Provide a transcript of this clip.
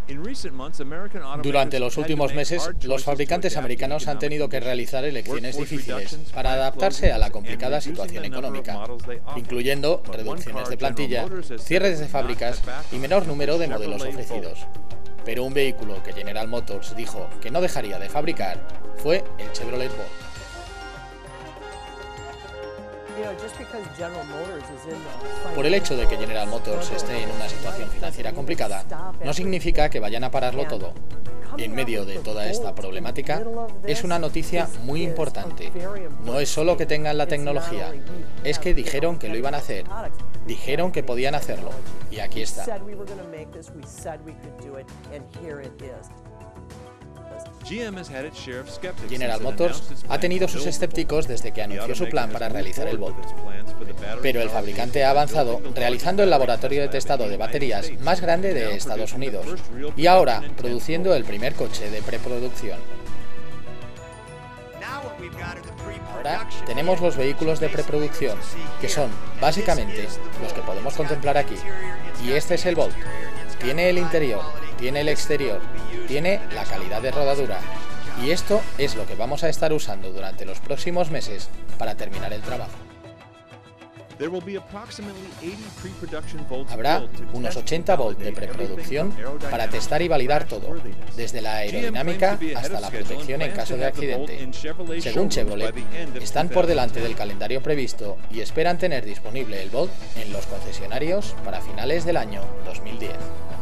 Durante los últimos meses, los fabricantes americanos han tenido que realizar elecciones difíciles para adaptarse a la complicada situación económica, incluyendo reducciones de plantilla, cierres de fábricas y menor número de modelos ofrecidos. Pero un vehículo que General Motors dijo que no dejaría de fabricar fue el Chevrolet Bolt. Por el hecho de que General Motors esté en una situación financiera complicada, no significa que vayan a pararlo todo. En medio de toda esta problemática, es una noticia muy importante. No es solo que tengan la tecnología, es que dijeron que lo iban a hacer, dijeron que podían hacerlo, y aquí está. General Motors ha tenido sus escépticos desde que anunció su plan para realizar el Bolt. Pero el fabricante ha avanzado realizando el laboratorio de testado de baterías más grande de Estados Unidos y ahora produciendo el primer coche de preproducción. Ahora tenemos los vehículos de preproducción, que son básicamente los que podemos contemplar aquí. Y este es el Bolt. Tiene el interior, tiene el exterior, tiene la calidad de rodadura. Y esto es lo que vamos a estar usando durante los próximos meses para terminar el trabajo. Habrá unos 80 Bolt de preproducción para testar y validar todo, desde la aerodinámica hasta la protección en caso de accidente. Según Chevrolet, están por delante del calendario previsto y esperan tener disponible el Bolt en los concesionarios para finales del año 2010.